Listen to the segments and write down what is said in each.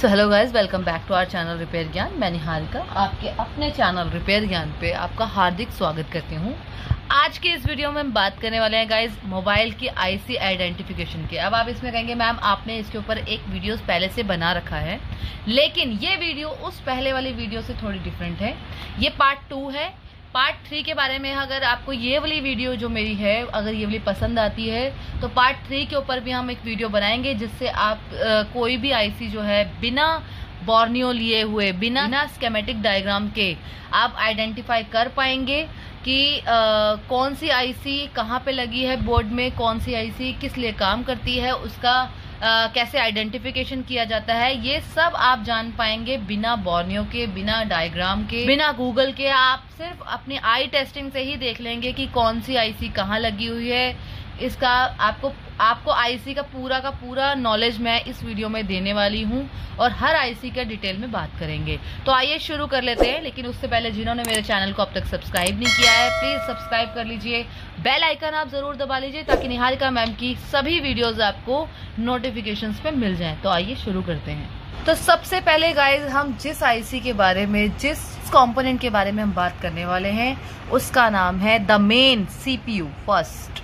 So hello guys, welcome back to our channel repair Gyan. मैं निहारिका आपके अपने चैनल रिपेयर ज्ञान पे आपका हार्दिक स्वागत करती हूँ। आज के इस वीडियो में हम बात करने वाले हैं गाइज मोबाइल की आईसी आइडेंटिफिकेशन के। अब आप इसमें कहेंगे मैम आपने इसके ऊपर एक वीडियो पहले से बना रखा है, लेकिन ये वीडियो उस पहले वाली वीडियो से थोड़ी डिफरेंट है। ये पार्ट 2 है। पार्ट 3 के बारे में अगर आपको ये वाली वीडियो जो मेरी है अगर ये वाली पसंद आती है तो पार्ट 3 के ऊपर भी हम एक वीडियो बनाएंगे, जिससे आप कोई भी आईसी जो है बिना बॉर्नियो लिए हुए, बिना स्कीमेटिक डायग्राम के आप आइडेंटिफाई कर पाएंगे कि कौन सी आईसी कहाँ पे लगी है बोर्ड में, कौन सी आईसी किस लिए काम करती है, उसका कैसे आइडेंटिफिकेशन किया जाता है। ये सब आप जान पाएंगे बिना बॉर्नियो के, बिना डायग्राम के, बिना गूगल के। आप सिर्फ अपनी आई टेस्टिंग से ही देख लेंगे कि कौन सी आईसी कहाँ लगी हुई है। इसका आपको आईसी का पूरा नॉलेज मैं इस वीडियो में देने वाली हूँ और हर आईसी का डिटेल में बात करेंगे। तो आइए शुरू कर लेते हैं, लेकिन उससे पहले जिन्होंने मेरे चैनल को अब तक सब्सक्राइब नहीं किया है प्लीज सब्सक्राइब कर लीजिए। बेल आइकन आप जरूर दबा लीजिए ताकि निहारिका मैम की सभी वीडियोज आपको नोटिफिकेशंस पे मिल जाए। तो आइए शुरू करते हैं। तो सबसे पहले गाइज हम जिस आईसी के बारे में, जिस कंपोनेंट के बारे में हम बात करने वाले हैं उसका नाम है the main CPU. First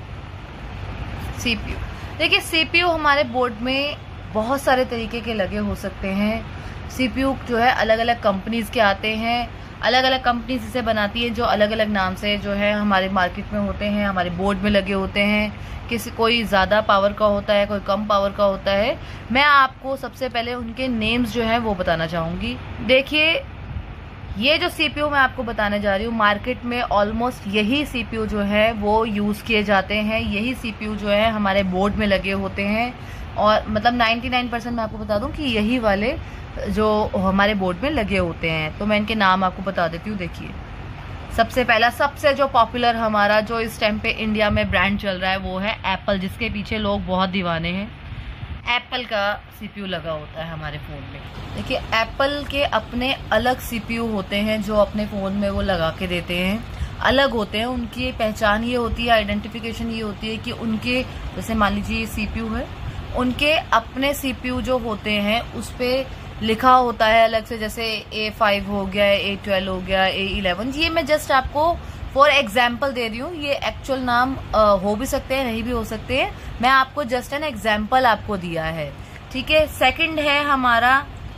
CPU. देखिए सीपीयू हमारे बोर्ड में बहुत सारे तरीके के लगे हो सकते हैं। सीपीयू जो है अलग अलग कंपनीज के आते हैं, अलग अलग कंपनीज इसे बनाती है जो अलग अलग नाम से जो है हमारे मार्केट में होते हैं, हमारे बोर्ड में लगे होते हैं। कोई ज़्यादा पावर का होता है, कोई कम पावर का होता है। मैं आपको सबसे पहले उनके नेम्स जो है वो बताना चाहूँगी। देखिए ये जो सीपीयू मैं आपको बताने जा रही हूँ, मार्केट में ऑलमोस्ट यही सीपीयू जो है वो यूज़ किए जाते हैं। यही सीपीयू जो है हमारे बोर्ड में लगे होते हैं और मतलब 99% मैं आपको बता दूं कि यही वाले जो हमारे बोर्ड में लगे होते हैं। तो मैं इनके नाम आपको बता देती हूँ। देखिए सबसे पहला, सबसे जो पॉपुलर हमारा जो इस टाइम पे इंडिया में ब्रांड चल रहा है वो है एप्पल, जिसके पीछे लोग बहुत दीवाने हैं। एप्पल का सीपीयू लगा होता है हमारे फ़ोन में। देखिए एप्पल के अपने अलग सीपीयू होते हैं जो अपने फ़ोन में वो लगा के देते हैं, अलग होते हैं। उनकी पहचान ये होती है, आइडेंटिफिकेशन ये होती है कि उनके, जैसे मान लीजिए ये सीपीयू है, उनके अपने सीपीयू जो होते हैं उस पर लिखा होता है अलग से, जैसे A5 हो गया, A12 हो गया, A11। ये मैं जस्ट आपको फॉर एग्जाम्पल दे रही हूँ। ये एक्चुअल नाम हो भी सकते हैं, नहीं भी हो सकते हैं। मैं आपको जस्ट एन एग्जाम्पल आपको दिया है, ठीक है। सेकंड है हमारा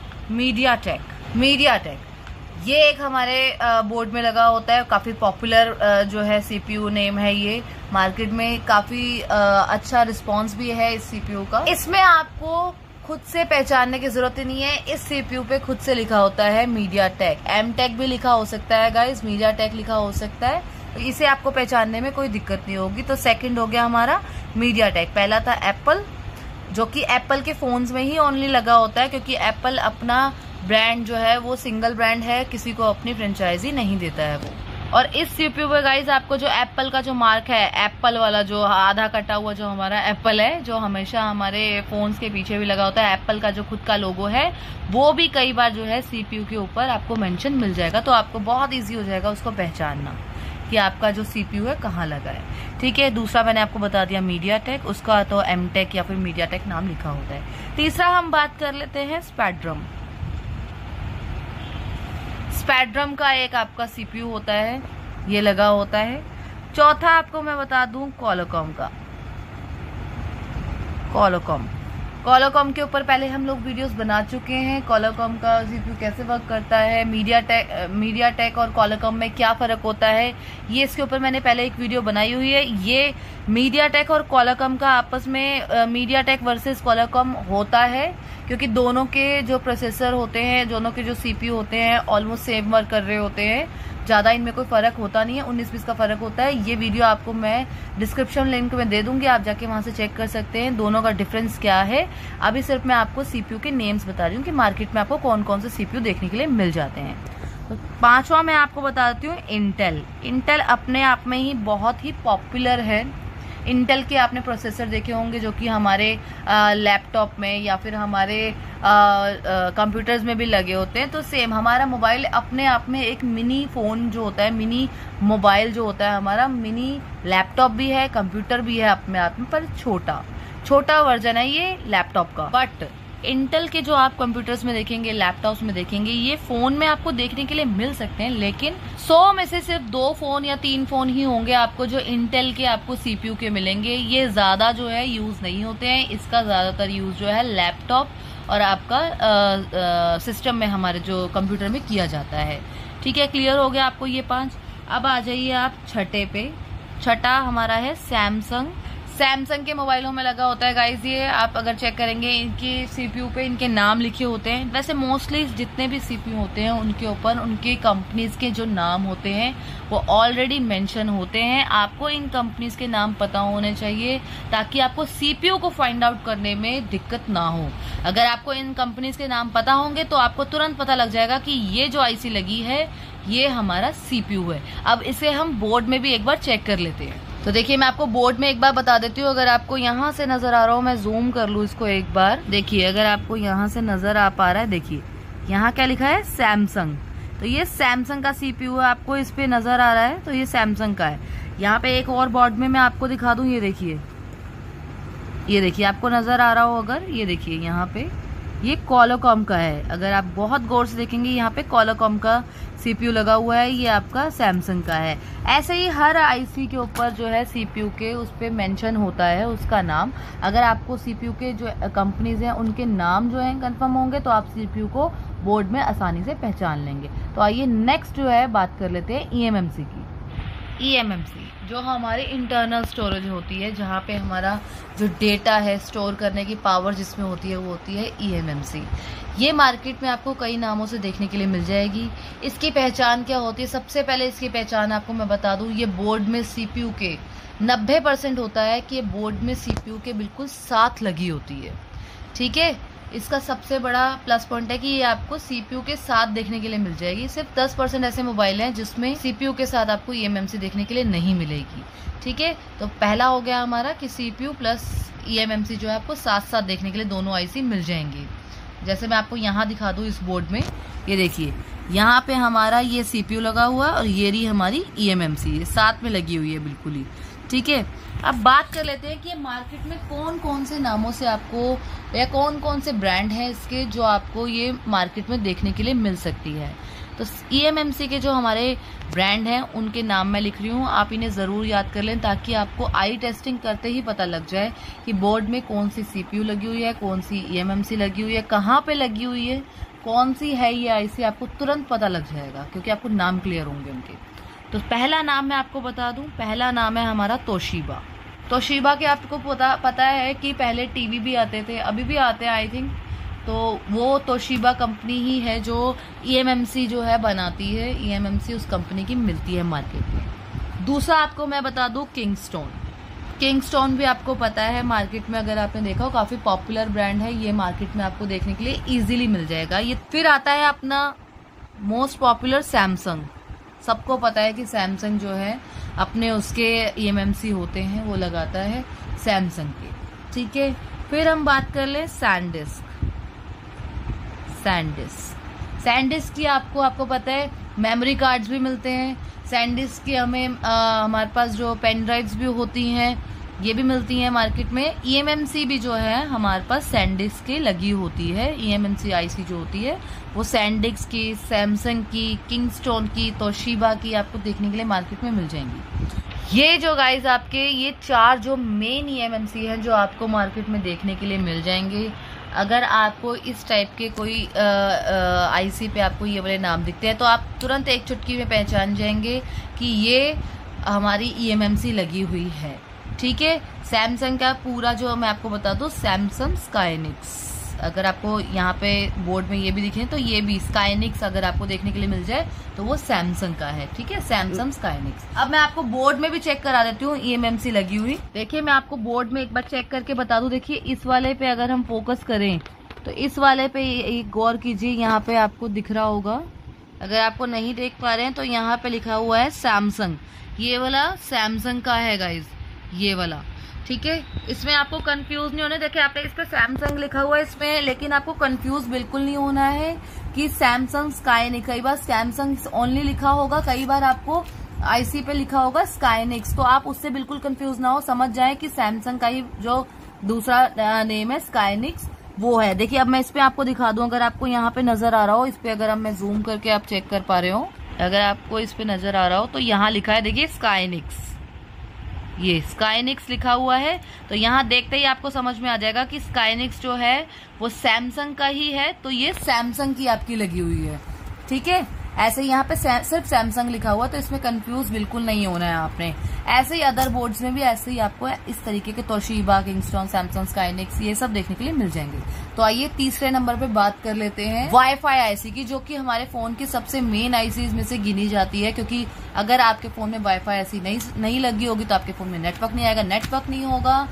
मीडियाटेक। ये एक हमारे बोर्ड में लगा होता है, काफी पॉपुलर जो है सीपीयू नेम है। ये मार्केट में काफी अच्छा रिस्पॉन्स भी है इस सीपीयू का। इसमें आपको खुद से पहचानने की जरूरत नहीं है। इस सीपीयू पे खुद से लिखा होता है मीडियाटेक। एमटेक भी लिखा हो सकता है गाइस, मीडियाटेक लिखा हो सकता है, तो इसे आपको पहचानने में कोई दिक्कत नहीं होगी। तो सेकंड हो गया हमारा मीडियाटेक। पहला था एप्पल, जो कि एप्पल के फोन्स में ही ओनली लगा होता है, क्योंकि एप्पल अपना ब्रांड जो है वो सिंगल ब्रांड है, किसी को अपनी फ्रेंचाइजी नहीं देता है वो। और इस सीपीयू पे गाइज आपको जो एप्पल का जो मार्क है, एप्पल वाला जो आधा कटा हुआ जो हमारा एप्पल है, जो हमेशा हमारे फोन्स के पीछे भी लगा होता है, एप्पल का जो खुद का लोगो है वो भी कई बार जो है सीपीयू के ऊपर आपको मेंशन मिल जाएगा। तो आपको बहुत इजी हो जाएगा उसको पहचानना कि आपका जो सीपीयू है कहाँ लगा है, ठीक है। दूसरा मैंने आपको बता दिया मीडियाटेक, उसका तो एमटेक या फिर मीडियाटेक नाम लिखा होता है। तीसरा हम बात कर लेते हैं स्पैड्रम का एक आपका सीपीयू होता है, ये लगा होता है। चौथा आपको मैं बता दूं कॉलोकॉम के ऊपर पहले हम लोग वीडियोस बना चुके हैं। कॉलोकॉम का सीपीयू कैसे वर्क करता है, मीडियाटेक और कॉलोकॉम में क्या फर्क होता है, ये इसके ऊपर मैंने पहले एक वीडियो बनाई हुई है। ये मीडियाटेक और कॉलोकॉम का आपस में मीडियाटेक वर्सेस कॉलोकॉम होता है, क्योंकि दोनों के जो प्रोसेसर होते हैं, दोनों के जो सीपीयू होते हैं ऑलमोस्ट सेम वर्क कर रहे होते हैं। ज़्यादा इनमें कोई फ़र्क होता नहीं है, 19-20 का फ़र्क होता है। ये वीडियो आपको मैं डिस्क्रिप्शन लिंक में दे दूंगी, आप जाके वहाँ से चेक कर सकते हैं दोनों का डिफरेंस क्या है। अभी सिर्फ मैं आपको सीपीयू के नेम्स बता रही हूँ कि मार्केट में आपको कौन कौन से सीपीयू देखने के लिए मिल जाते हैं। तो पांचवा मैं आपको बता देती हूँ इंटेल अपने आप में ही बहुत ही पॉपुलर है। इंटेल के आपने प्रोसेसर देखे होंगे जो कि हमारे लैपटॉप में या फिर हमारे कंप्यूटर्स में भी लगे होते हैं। तो सेम हमारा मोबाइल अपने आप में एक मिनी फ़ोन जो होता है, मिनी मोबाइल जो होता है हमारा, मिनी लैपटॉप भी है, कंप्यूटर भी है अपने आप में, पर छोटा वर्जन है ये लैपटॉप का। बट इंटेल के जो आप कंप्यूटर्स में देखेंगे, लैपटॉप्स में देखेंगे, ये फोन में आपको देखने के लिए मिल सकते हैं, लेकिन 100 में से सिर्फ 2 फोन या 3 फोन ही होंगे आपको जो इंटेल के आपको सीपीयू के मिलेंगे। ये ज्यादा जो है यूज नहीं होते हैं। इसका ज्यादातर यूज जो है लैपटॉप और आपका सिस्टम में, हमारे जो कंप्यूटर में किया जाता है। ठीक है, क्लियर हो गया आपको ये 5। अब आ जाइए आप छठे पे। छठा हमारा है सैमसंग के मोबाइलों में लगा होता है गाइज। ये आप अगर चेक करेंगे इनके सीपीयू पे इनके नाम लिखे होते हैं। वैसे मोस्टली जितने भी सीपीयू होते हैं उनके ऊपर उनके कंपनीज के जो नाम होते हैं वो ऑलरेडी मेंशन होते हैं। आपको इन कंपनीज के नाम पता होने चाहिए ताकि आपको सीपीयू को फाइंड आउट करने में दिक्कत ना हो। अगर आपको इन कंपनीज के नाम पता होंगे तो आपको तुरंत पता लग जाएगा कि ये जो आईसी लगी है ये हमारा सीपीयू है। अब इसे हम बोर्ड में भी एक बार चेक कर लेते हैं। तो देखिए, मैं आपको बोर्ड में एक बार बता देती हूँ। अगर आपको यहाँ से नजर आ रहा हो, मैं जूम कर लूँ इसको एक बार। देखिए, अगर आपको यहाँ से नजर आ पा रहा है, देखिए यहाँ क्या लिखा है, सैमसंग। तो ये सैमसंग का सीपीयू है, आपको इस पे नजर आ रहा है, तो ये सैमसंग का है। यहाँ पे एक और बोर्ड में मैं आपको दिखा दूं, ये देखिए आपको नजर आ रहा हो अगर, ये देखिए यहाँ पे ये क्वालकॉम का है। अगर आप बहुत गौर से देखेंगे यहाँ पे क्वालकॉम का सीपीयू लगा हुआ है, ये आपका सैमसंग का है। ऐसे ही हर आईसी के ऊपर जो है सीपीयू के उस पे मेंशन होता है उसका नाम। अगर आपको सीपीयू के जो कंपनीज हैं उनके नाम जो है कंफर्म होंगे तो आप सीपीयू को बोर्ड में आसानी से पहचान लेंगे। तो आइए नेक्स्ट जो है बात कर लेते हैं ईएमएमसी की। ईएमएमसी जो हमारी इंटरनल स्टोरेज होती है, जहाँ पे हमारा जो डेटा है स्टोर करने की पावर जिसमें होती है वो होती है ईएमएमसी। ये मार्केट में आपको कई नामों से देखने के लिए मिल जाएगी। इसकी पहचान क्या होती है? सबसे पहले इसकी पहचान आपको मैं बता दूं, ये बोर्ड में सीपीयू के 90% होता है कि बोर्ड में सीपीयू के बिल्कुल साथ लगी होती है। ठीक है, इसका सबसे बड़ा प्लस पॉइंट है कि ये आपको सीपीयू के साथ देखने के लिए मिल जाएगी। सिर्फ 10% ऐसे मोबाइल हैं जिसमें सीपीयू के साथ आपको ईएमएमसी देखने के लिए नहीं मिलेगी। ठीक है, तो पहला हो गया हमारा कि सीपीयू प्लस ईएमएमसी जो है आपको साथ साथ देखने के लिए दोनों आईसी मिल जाएंगे। जैसे मैं आपको यहाँ दिखा दूँ इस बोर्ड में, ये देखिए यहाँ पे हमारा ये सीपीयू लगा हुआ है और ये रही हमारी ईएमएमसी, ये साथ में लगी हुई है बिल्कुल ही। ठीक है, अब बात कर लेते हैं कि मार्केट में कौन कौन से नामों से आपको या कौन कौन से ब्रांड हैं इसके जो आपको ये मार्केट में देखने के लिए मिल सकती है। तो ईएमएमसी के जो हमारे ब्रांड हैं उनके नाम मैं लिख रही हूँ, आप इन्हें ज़रूर याद कर लें ताकि आपको आई टेस्टिंग करते ही पता लग जाए कि बोर्ड में कौन सी सीपीयू लगी हुई है, कौन सी ईएमएमसी लगी हुई है, कहाँ पे लगी हुई है, कौन सी है ये आईसी, आपको तुरंत पता लग जाएगा क्योंकि आपको नाम क्लियर होंगे उनके। तो पहला नाम मैं आपको बता दूं, पहला नाम है हमारा तोशिबा। तोशिबा के आपको पता है कि पहले टीवी भी आते थे, अभी भी आते हैं आई थिंक। तो वो तोशिबा कंपनी ही है जो ईएमएमसी जो है बनाती है। ईएमएमसी उस कंपनी की मिलती है मार्केट में। दूसरा आपको मैं बता दूं किंगस्टोन भी आपको पता है मार्केट में, अगर आपने देखा हो काफी पॉपुलर ब्रांड है। ये मार्केट में आपको देखने के लिए इजीली मिल जाएगा। ये फिर आता है अपना मोस्ट पॉपुलर सैमसंग। सबको पता है कि सैमसंग जो है अपने उसके ईएमएमसी होते हैं वो लगाता है सैमसंग के। ठीक है, फिर हम बात कर ले सैनडिस्क की। आपको पता है मेमोरी कार्ड्स भी मिलते हैं सैनडिस्क की। हमारे पास जो पेन ड्राइव्स भी होती हैं ये भी मिलती हैं मार्केट में। ईएमएमसी भी जो है हमारे पास सैनडिस्क की लगी होती है। ईएमएमसी आईसी जो होती है वो सैनडिस्क की, सैमसंग की, किंगस्टोन की, तोशिबा की आपको देखने के लिए मार्केट में मिल जाएंगी। ये जो गाइज आपके ये 4 जो मेन ईएमएमसी हैं जो आपको मार्केट में देखने के लिए मिल जाएंगे। अगर आपको इस टाइप के कोई आईसी पे आपको ये वाले नाम दिखते हैं तो आप तुरंत एक चुटकी में पहचान जाएंगे कि ये हमारी ईएमएमसी लगी हुई है। ठीक है, सैमसंग का पूरा जो मैं आपको बता दूं, सैमसंग स्काईनिक्स। अगर आपको यहाँ पे बोर्ड में ये भी दिखे तो ये भी स्काईनिक्स अगर आपको देखने के लिए मिल जाए तो वो सैमसंग का है। ठीक है, सैमसंग स्काईनिक्स। अब मैं आपको बोर्ड में भी चेक करा देती हूँ ईएमएमसी लगी हुई। देखिए, मैं आपको बोर्ड में एक बार चेक करके बता दूं। देखिए, इस वाले पे अगर हम फोकस करें तो इस वाले पे एक गौर कीजिए, यहाँ पे आपको दिख रहा होगा। अगर आपको नहीं देख पा रहे हैं तो यहाँ पे लिखा हुआ है सैमसंग। ये वाला सैमसंग का है गाइज, ये वाला। ठीक है, इसमें आपको कंफ्यूज नहीं होना। देखिए, आपने इस पे सैमसंग लिखा हुआ है इसमें, लेकिन आपको कंफ्यूज बिल्कुल नहीं होना है कि सैमसंग स्काईनिक्स। कई बार सैमसंग ओनली लिखा होगा, कई बार आपको आईसी पे लिखा होगा स्काईनिक्स, तो आप उससे बिल्कुल कंफ्यूज ना हो। समझ जाए कि सैमसंग का ही जो दूसरा नेम है स्काईनिक्स, वो है। देखिए अब मैं इस पे आपको दिखा दूं, अगर आपको यहाँ पे नजर आ रहा हो, इस पे अगर मैं जूम करके आप चेक कर पा रहे हो, अगर आपको इस पे नजर आ रहा हो तो यहाँ लिखा है, देखिए स्काईनिक्स, ये स्काईनिक्स लिखा हुआ है। तो यहाँ देखते ही आपको समझ में आ जाएगा कि स्काईनिक्स जो है वो सैमसंग का ही है, तो ये सैमसंग की आपकी लगी हुई है, ठीक है। ऐसे यहाँ पे सिर्फ सैमसंग लिखा हुआ, तो इसमें कंफ्यूज बिल्कुल नहीं होना है आपने। ऐसे ही अदर बोर्ड्स में भी ऐसे ही आपको इस तरीके के तोशिबा, किंगस्टन, सैमसंग, स्काईनिक्स ये सब देखने के लिए मिल जाएंगे। तो आइए तीसरे नंबर पे बात कर लेते हैं वाईफाई आईसी की, जो कि हमारे फोन की सबसे मेन आईसीज में से गिनी जाती है, क्योंकि अगर आपके फोन में वाईफाई आईसी नहीं लगी होगी तो आपके फोन में नेटवर्क नहीं आएगा, नेटवर्क नहीं होगा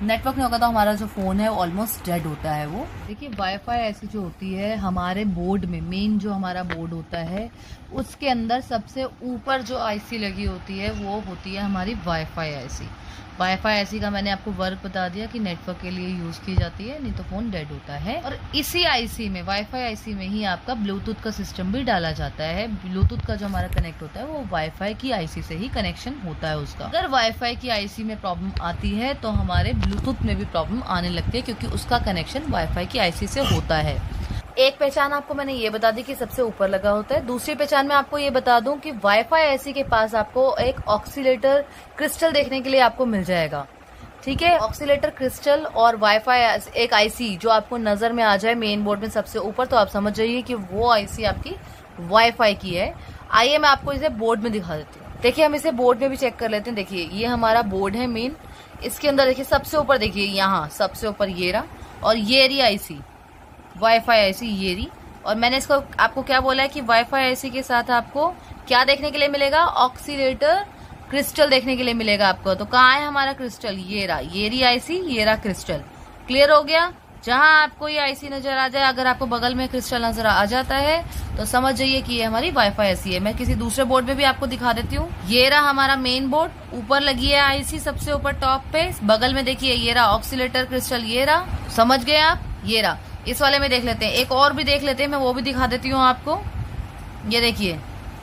तो हमारा जो फोन है ऑलमोस्ट डेड होता है। वो देखिए वाईफाई ऐसी जो होती है हमारे बोर्ड में, मेन जो हमारा बोर्ड होता है उसके अंदर सबसे ऊपर जो आईसी लगी होती है वो होती है हमारी वाईफाई आईसी। वाईफाई आईसी का मैंने आपको वर्क बता दिया कि नेटवर्क के लिए यूज की जाती है, नहीं तो फोन डेड होता है। और इसी आईसी में, वाईफाई आईसी में ही आपका ब्लूटूथ का सिस्टम भी डाला जाता है। ब्लूटूथ का जो हमारा कनेक्ट होता है वो वाईफाई की आईसी से ही कनेक्शन होता है उसका। अगर वाईफाई की आईसी में प्रॉब्लम आती है तो हमारे ब्लूटूथ में भी प्रॉब्लम आने लगती है, क्योंकि उसका कनेक्शन वाईफाई की आईसी से होता है। एक पहचान आपको मैंने ये बता दी कि सबसे ऊपर लगा होता है। दूसरी पहचान में आपको ये बता दूं कि वाईफाई आईसी के पास आपको एक ऑक्सीलेटर क्रिस्टल देखने के लिए आपको मिल जाएगा, ठीक है। ऑक्सीलेटर क्रिस्टल और वाईफाई एक आईसी जो आपको नजर में आ जाए मेन बोर्ड में सबसे ऊपर, तो आप समझ जाइए कि वो आईसी आपकी वाईफाई की है। आइए मैं आपको इसे बोर्ड में दिखा देती हूँ। देखिए हम इसे बोर्ड में भी चेक कर लेते हैं। देखिए ये हमारा बोर्ड है मेन, इसके अंदर देखिए सबसे ऊपर, देखिए यहाँ सबसे ऊपर ये रहा, और ये रही आईसी वाईफाई आईसी, ये रही। और मैंने इसको आपको क्या बोला है कि वाईफाई आईसी के साथ आपको क्या देखने के लिए मिलेगा, ऑक्सीलेटर क्रिस्टल देखने के लिए मिलेगा आपको। तो कहाँ है हमारा क्रिस्टल, ये रहा, ये रही आईसी, ये रहा क्रिस्टल। क्लियर हो गया। जहां आपको ये आईसी नजर आ जाए, अगर आपको बगल में क्रिस्टल नजर आ जाता है तो समझ जाइए कि ये हमारी वाईफाई आईसी है। मैं किसी दूसरे बोर्ड में भी आपको दिखा देती हूँ। ये रहा हमारा मेन बोर्ड, ऊपर लगी है आईसी सबसे ऊपर टॉप पे, बगल में देखिए ये रहा ऑक्सीलेटर क्रिस्टल, ये रहा, समझ गए आप, ये रहा। इस वाले में देख लेते हैं, एक और भी देख लेते हैं, मैं वो भी दिखा देती हूँ आपको। ये देखिए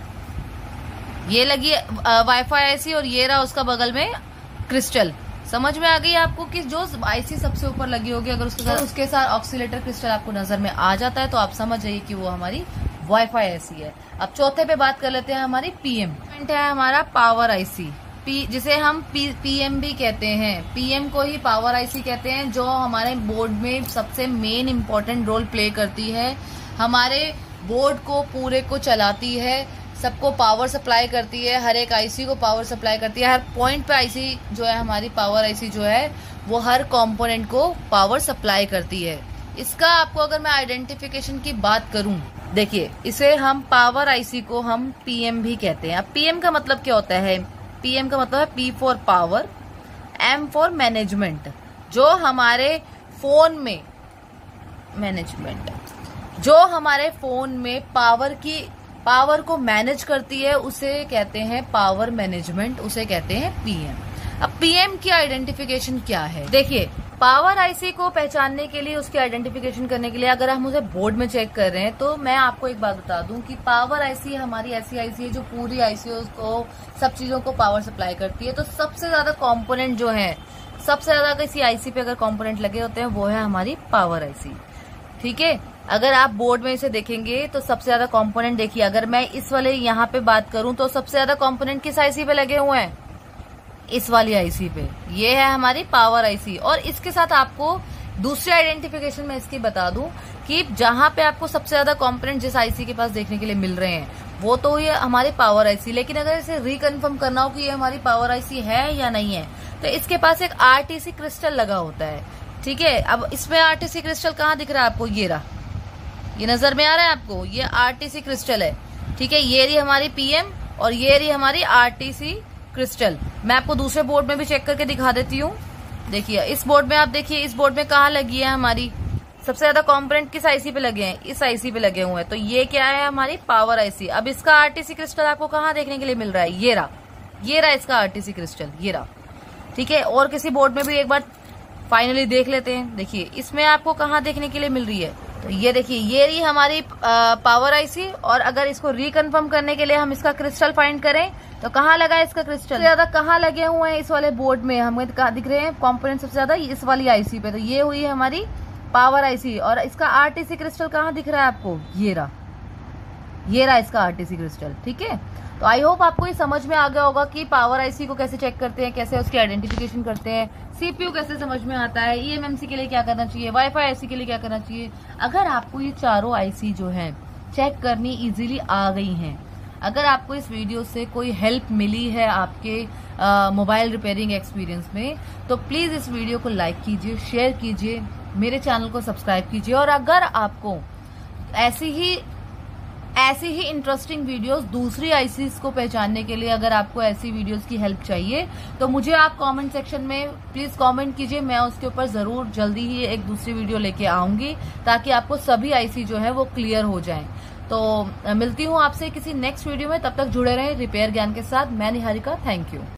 ये लगी वाईफाई आईसी और ये रहा उसका बगल में क्रिस्टल। समझ में आ गई आपको कि जो आईसी सबसे ऊपर लगी होगी, अगर उसके साथ ऑक्सीलेटर क्रिस्टल आपको नजर में आ जाता है तो आप समझ जाइए कि वो हमारी वाईफाई आईसी है। अब चौथे पे बात कर लेते हैं हमारी पीएम है, हमारा पावर आईसी, जिसे हम पीएम भी कहते हैं। पीएम को ही पावर आईसी कहते हैं, जो हमारे बोर्ड में सबसे मेन इंपॉर्टेंट रोल प्ले करती है। हमारे बोर्ड को पूरे को चलाती है, सबको पावर सप्लाई करती है, हर एक आईसी को पावर सप्लाई करती है। हर पॉइंट पे आईसी जो है, हमारी पावर आईसी जो है वो हर कंपोनेंट को पावर सप्लाई करती है। इसका आपको अगर मैं आइडेंटिफिकेशन की बात करूं, देखिए इसे हम पावर आईसी को हम पीएम भी कहते हैं। अब पीएम का मतलब क्या होता है, पीएम का मतलब है P for power, M for management. जो हमारे फोन में मैनेजमेंट, जो हमारे फोन में पावर को मैनेज करती है, उसे कहते हैं पावर मैनेजमेंट, उसे कहते हैं पीएम। अब पीएम की आइडेंटिफिकेशन क्या है, देखिए पावर आईसी को पहचानने के लिए, उसकी आइडेंटिफिकेशन करने के लिए अगर हम उसे बोर्ड में चेक कर रहे हैं, तो मैं आपको एक बात बता दूं कि पावर आईसी हमारी ऐसी आईसी है जो पूरी आईसी को, सब चीजों को पावर सप्लाई करती है। तो सबसे ज्यादा कंपोनेंट जो है, सबसे ज्यादा किसी आईसी पे अगर कंपोनेंट लगे होते हैं वो है हमारी पावर आईसी, ठीक है। अगर आप बोर्ड में इसे देखेंगे तो सबसे ज्यादा कंपोनेंट देखिए, अगर मैं इस वाले यहाँ पे बात करूं तो सबसे ज्यादा कंपोनेंट किस आईसी पे लगे हुए हैं, इस वाली आईसी पे। ये है हमारी पावर आईसी। और इसके साथ आपको दूसरी आइडेंटिफिकेशन में इसकी बता दूं कि जहां पे आपको सबसे ज्यादा कंपोनेंट जिस आईसी के पास देखने के लिए मिल रहे हैं वो तो ये हमारी पावर आईसी, लेकिन अगर इसे रिकन्फर्म करना हो कि ये हमारी पावर आईसी है या नहीं है, तो इसके पास एक आरटीसी क्रिस्टल लगा होता है, ठीक है। अब इसमें आरटीसी क्रिस्टल कहाँ दिख रहा है आपको, ये रहा, ये नजर में आ रहा है आपको, ये आरटीसी क्रिस्टल है, ठीक है। ये रही हमारी पीएम और ये रही हमारी आरटीसी क्रिस्टल। मैं आपको दूसरे बोर्ड में भी चेक करके दिखा देती हूँ। देखिए इस बोर्ड में आप देखिए, इस बोर्ड में कहाँ लगी है हमारी सबसे ज्यादा कंपोनेंट, किस आईसी पे लगे हैं, इस आईसी पे लगे हुए हैं। तो ये क्या है, हमारी पावर आईसी। अब इसका आरटीसी क्रिस्टल आपको कहाँ देखने के लिए मिल रहा है, ये रहा इसका आरटीसी क्रिस्टल, ये रहा, ठीक है। और किसी बोर्ड में भी एक बार फाइनली देख लेते हैं। देखिए इसमें आपको कहाँ देखने के लिए मिल रही है, तो ये देखिए ये रही हमारी पावर आईसी। और अगर इसको रिकन्फर्म करने के लिए हम इसका क्रिस्टल फाइंड करें तो कहाँ लगा है इसका क्रिस्टल, ज्यादा कहाँ लगे हुए हैं इस वाले बोर्ड में, हमें कहाँ दिख रहे हैं कंपोनेंट सबसे ज्यादा इस वाली आईसी पे। तो ये हुई हमारी पावर आईसी। और इसका आरटीसी क्रिस्टल कहाँ दिख रहा है आपको, ये रहा इसका आरटीसी क्रिस्टल, ठीक है। तो आई होप आपको ये समझ में आ गया होगा कि पावर आईसी को कैसे चेक करते हैं, कैसे उसकी आइडेंटिफिकेशन करते हैं, सीपीयू कैसे समझ में आता है, ईएमएमसी के लिए क्या करना चाहिए, वाईफाई आईसी के लिए क्या करना चाहिए। अगर आपको ये चारों आईसी जो है चेक करनी इजीली आ गई हैं, अगर आपको इस वीडियो से कोई हेल्प मिली है आपके मोबाइल रिपेयरिंग एक्सपीरियंस में, तो प्लीज इस वीडियो को लाइक कीजिए, शेयर कीजिए, मेरे चैनल को सब्सक्राइब कीजिए। और अगर आपको ऐसी ही इंटरेस्टिंग वीडियोस दूसरी आईसीज को पहचानने के लिए अगर आपको ऐसी वीडियोस की हेल्प चाहिए, तो मुझे आप कमेंट सेक्शन में प्लीज कमेंट कीजिए। मैं उसके ऊपर जरूर जल्दी ही एक दूसरी वीडियो लेके आऊंगी, ताकि आपको सभी आईसी जो है वो क्लियर हो जाएं। तो मिलती हूँ आपसे किसी नेक्स्ट वीडियो में, तब तक जुड़े रहें रिपेयर ज्ञान के साथ। मैं निहारिका, थैंक यू।